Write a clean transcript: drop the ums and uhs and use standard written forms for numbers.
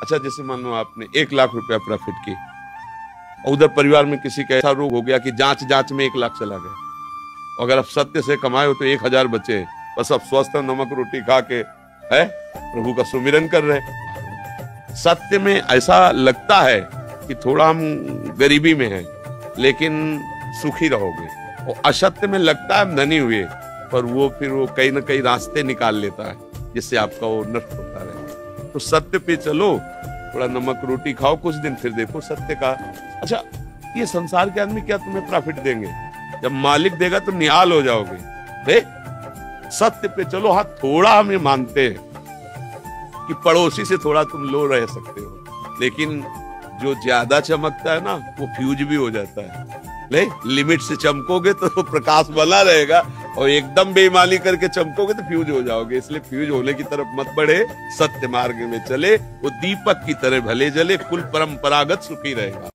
अच्छा जैसे मान लो आपने 1 लाख रुपया प्रॉफिट की, और उधर परिवार में किसी का ऐसा रोग हो गया कि जांच जांच में 1 लाख चला गया। अगर आप सत्य से कमाए हो तो 1000 बचे, बस आप स्वस्थ नमक रोटी खा के है प्रभु का सुमिरन कर रहे। सत्य में ऐसा लगता है कि थोड़ा हम गरीबी में हैं लेकिन सुखी रहोगे, और असत्य में लगता है हम धनी हुए, पर वो फिर वो कहीं ना कहीं रास्ते निकाल लेता है जिससे आपका वो नष्ट होता रहे। तो सत्य पे चलो, थोड़ा नमक रोटी खाओ कुछ दिन, फिर देखो सत्य का। अच्छा ये संसार के आदमी क्या तुम्हें प्रॉफिट देंगे? जब मालिक देगा तो निहाल हो जाओगे। दे सत्य पे चलो। हाँ थोड़ा हम ये मानते हैं कि पड़ोसी से थोड़ा तुम लो रह सकते हो, लेकिन जो ज्यादा चमकता है ना वो फ्यूज भी हो जाता है। ले लिमिट से चमकोगे तो प्रकाश बना रहेगा, और एकदम बेईमानी करके चमकोगे तो फ्यूज हो जाओगे। इसलिए फ्यूज होने की तरफ मत बढ़े, सत्य मार्ग में चले, वो दीपक की तरह भले जले, कुल परंपरागत सुखी रहेगा।